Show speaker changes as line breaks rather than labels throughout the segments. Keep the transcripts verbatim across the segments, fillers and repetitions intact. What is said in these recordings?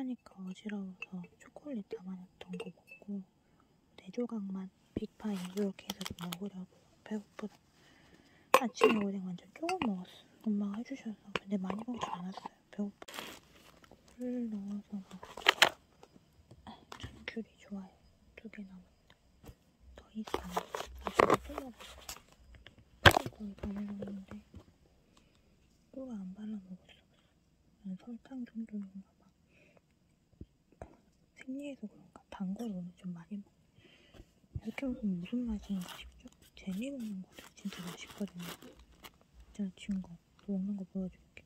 하니까 어지러워서 초콜릿 담아놨던 거 먹고 네 조각만 빅파이 이렇게 해서 좀 먹으려고. 배고프다. 아침에 오뎅 완전 조금 먹었어. 엄마가 해주셔서. 근데 많이 먹진 않았어요. 배고파. 꿀 넣어서 먹을게요. 전 귤이 좋아요. 두 개 남았다. 더 있어. 나중에 또 먹을 거야. 거의 다 먹었는데 꿀을 안 발라 먹었어. 난 설탕 정도인가 봐. 생리해서 그런가? 단 걸 오늘 좀 많이 먹어. 이렇게 먹으면 무슨 맛인가 싶죠? 제니 먹는 것도 진짜 맛있거든요. 진짜 지운 거 먹는 거 보여줄게.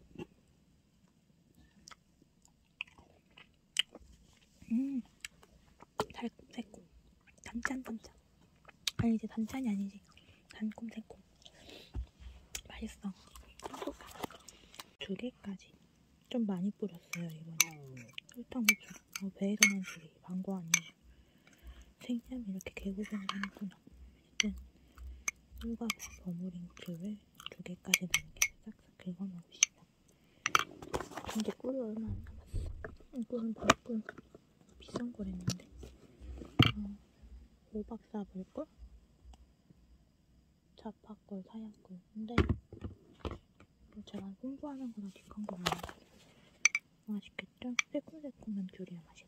음, 달콤달콤. 단짠단짠. 아니지, 단짠이 아니지. 달콤달콤. 맛있어. 두 개까지. 좀 많이 뿌렸어요, 이번에. 설탕 후추. 어, 배에서 난 소리. 광고 아니에요. 생냐면 이렇게 개고생을 하는구나. 어쨌든 꿀과 버무린 귤을 두 개까지 넣는 게 싹싹 긁어 먹읍시다. 근데 꿀이 얼마 안 남았어. 이거는 벌꿀 비싼 거랬는데. 어, 오박사불꿀, 자파꿀, 사야꿀. 근데 제가 홍보하는 거랑 뒷한 거 아니에요. 맛있겠죠? 새콤새콤한 귤이야 맛있어.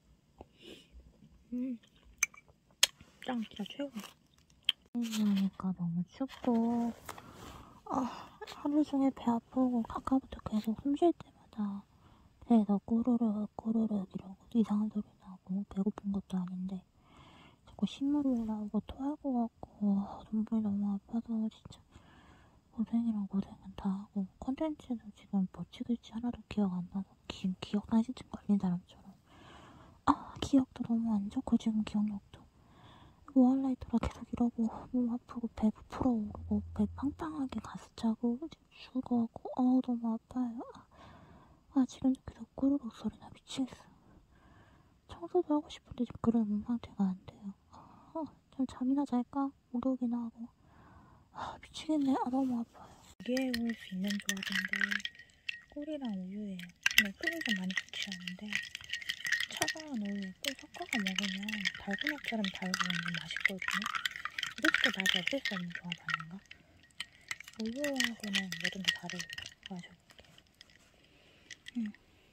음, 짱 진짜 최고. 그러니까 너무 춥고 아, 하루 종일 배 아프고 아까부터 계속 숨 쉴 때마다 배에서 꼬르륵 꼬르륵 이러고 이상한 소리 나고 배고픈 것도 아닌데 자꾸 신물이 올라오고 토할 것 같고 눈물이 너무 아파서 진짜 고생이랑 고생은 다 하고 컨텐츠도 지금 뭐 찍을지 하나도 기억 안 나서 기, 기억상실증 걸린 사람처럼 아 기억도 너무 안 좋고 지금 기억력도 모알라이트라 계속 이러고 몸 아프고 배 부풀어 오르고 배 빵빵하게 가스 차고 죽을 것 같고 아 너무 아파요. 아 지금도 계속 꼬르륵 소리나 미치겠어. 청소도 하고 싶은데 지금 그런 몸 상태가 안 돼요. 아, 좀 잠이나 잘까? 목욕이나 하고 아 미치겠네. 아 너무 아파요. 기계에 올 수 있는 조합인데 꿀이랑 우유예요. 근데 꿀이 좀 많이 좋지 않은데 차가운 우유에 꿀 섞어서 먹으면 달고나처럼 달고 먹는 맛있거든요. 이렇게 맛이 없을 수 없는 조합 아닌가? 우유하고는 뭐든 다 다르고 마셔볼게요. 음.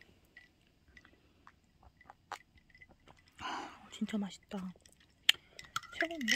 아, 진짜 맛있다. 최고인데?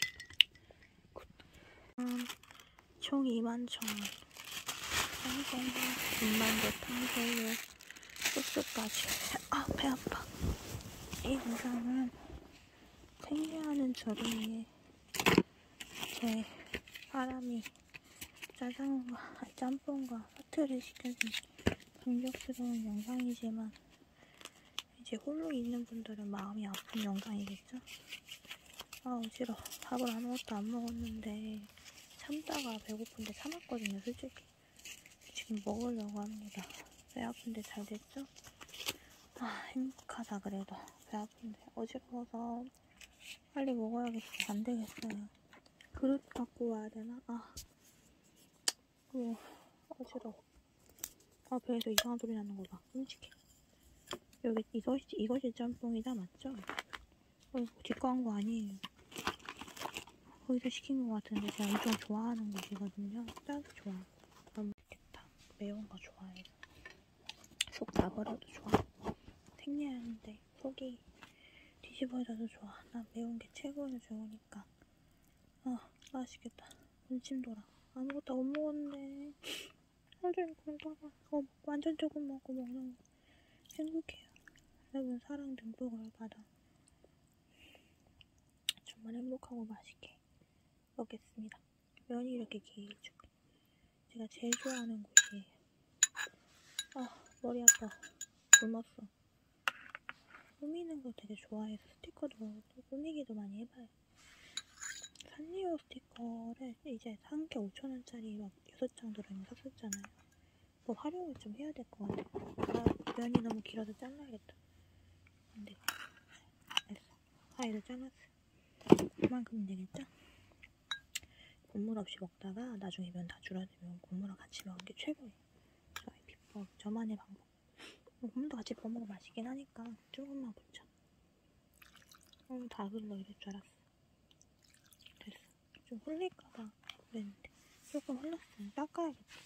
음, 총 이만 천 원. 탕수육, 군만두 탕수육, 소스까지. 아, 배 아파. 이 영상은 생리하는 저를 제 사람이 짜장과 짬뽕과 사트를 시켜준 감격스러운 영상이지만 이제 홀로 있는 분들은 마음이 아픈 영상이겠죠? 아 어지러워. 밥을 아무것도 안 먹었는데 참다가 배고픈데 참았거든요 솔직히. 지금 먹으려고 합니다. 배 아픈데 잘 됐죠? 아 행복하다. 그래도 배 아픈데 어지러워서 빨리 먹어야겠어. 안 되겠어요. 그릇 갖고 와야 되나? 아 어, 어지러워. 아 배에서 이상한 소리 나는 거 봐. 끔찍해. 여기 이것이 이것이 짬뽕이다 맞죠? 어, 뒷광고 아니에요. 거기서 시킨 것 같은데 제가 엄청 좋아하는 곳이거든요. 딱 좋아. 너무 맛있겠다. 매운 거 좋아해서 속 나버려도 좋아. 생리하는데 속이 뒤집어져도 좋아. 난 매운 게 최고로 좋으니까. 아 맛있겠다. 군침 돌아. 아무것도 안 먹었는데 하루 종일 굶다가 어, 완전 조금 먹고 먹는 거 행복해요. 여러분 사랑 듬뿍을 받아. 정말 행복하고 맛있게 먹겠습니다. 면이 이렇게 길죠. 제가 제일 좋아하는 곳이에요. 아 머리 아파. 굶었어. 꾸미는 거 되게 좋아해서 스티커도 꾸미기도 많이 해봐요. 산리오 스티커를 이제 한 개 오천 원짜리 막 여섯 장 들어있는 거 샀었잖아요. 뭐 활용을 좀 해야 될 것 같아요. 아, 면이 너무 길어서 잘라야겠다. 근데 됐어. 가위로 잘랐어. 그만큼 되겠죠? 국물 없이 먹다가 나중에 면 다 줄어들면 국물랑 같이 먹는 게 최고예요. 저의 비법, 저만의 방법. 곰도 같이 버무고 맛있긴 하니까 조금만 붓자. 어, 다 흘러 이럴 줄 알았어. 됐어. 좀 흘릴까봐 그랬는데 조금 흘렀어요. 닦아야겠다.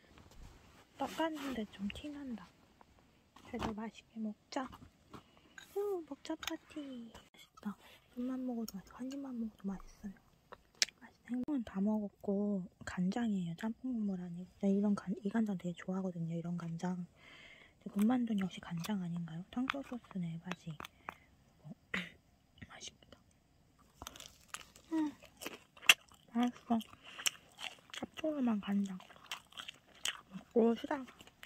닦았는데 좀 티난다. 그래도 맛있게 먹자. 후, 먹자 파티. 맛있다. 입만 먹어도 맛있어. 한 입만 먹어도 맛있어요. 생선은 다 먹었고 간장이에요. 짬뽕 국물 아니고. 이런 간, 이 간장 되게 좋아하거든요. 이런 간장. 군만두는 역시 간장 아닌가요? 탕수소스네 바지. 어, 맛있다. 음, 맛있어. 짭조름한 간장. 먹고 쉬다가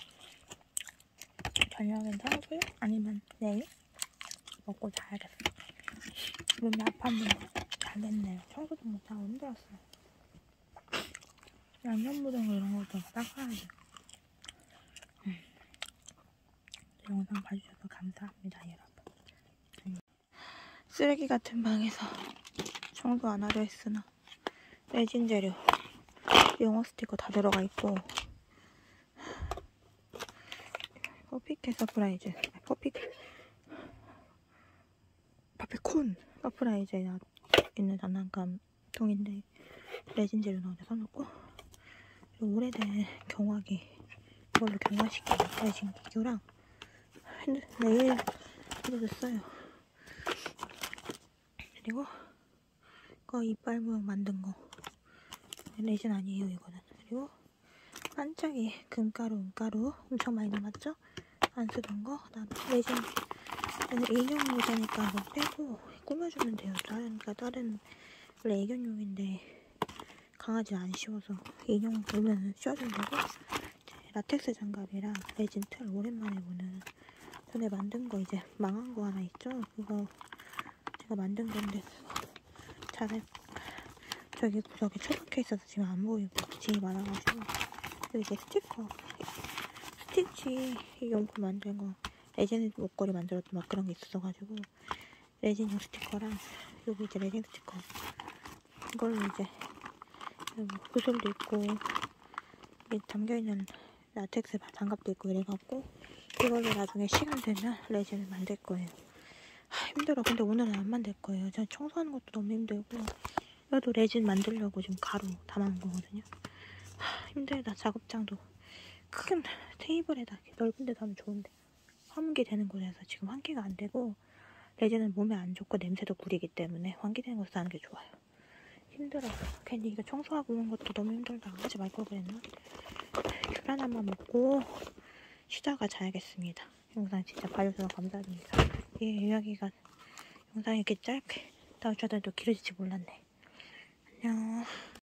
저녁엔 탕수육 아니면 내일 먹고 자야겠어. 몸이 아팠는데 잘 됐네요. 청소도 못하고 힘들었어요. 양념무등 이런 것도 닦아야지. 음. 영상 봐주셔서 감사합니다, 여러분. 음. 쓰레기 같은 방에서 청소 안 하려 했으나 레진 재료, 영어 스티커 다 들어가 있고 퍼피켓 서프라이즈, 퍼피 퍼피콘 서프라이즈에 있는 장난감 통인데 레진 재료 넣어서 써놓고, 그리고 오래된 경화기 이걸로 경화시킨 레진 기교랑 네일 해줬어요. 그리고 이거 이빨 모양 만든 거 레진 아니에요 이거는. 그리고 반짝이 금가루 은가루 엄청 많이 남았죠? 안 쓰던 거. 그다음에 레진 인형 모자니까 이거 빼고 꾸며주면 돼요. 다른, 그러니까 다른 원래 애견용인데 강아지 안 씌워서 인형 보면 씌워주면 되고, 라텍스 장갑이랑 레진 틀 오랜만에 보는 전에 만든 거 이제 망한 거 하나 있죠? 그거 제가 만든 건데 잘 저기 구석에 처박혀 있어서 지금 안 보이고 짐이 많아가지고. 그리고 이제 스티커 스티치 용품 만든 거 레진 목걸이 만들었던 막 그런 게 있어가지고 레진용 스티커랑 여기 이제 레진 스티커 이걸로 이제 구슬도 있고 여기 담겨있는 라텍스 장갑도 있고 이래갖고 이걸로 나중에 시간 되면 레진을 만들 거예요. 하, 힘들어. 근데 오늘은 안 만들 거예요. 저 청소하는 것도 너무 힘들고 이것도 레진 만들려고 지금 가루 담아놓은 거거든요. 하, 힘들다. 작업장도 큰 테이블에다 넓은 데서 하면 좋은데 환기 되는 곳에서 지금 환기가 안 되고, 레진은 몸에 안 좋고 냄새도 구리기 때문에 환기되는 곳에서 하는 게 좋아요. 힘들어. 괜히 이거 청소하고 오는 것도 너무 힘들다. 하지 말 걸 그랬나? 귤 하나만 먹고 쉬다가 자야겠습니다. 영상 진짜 봐주셔서 감사드립니다. 이 이야기가 영상이 이렇게 짧게 나올 줄 알았는데 또 길어질지 몰랐네. 안녕.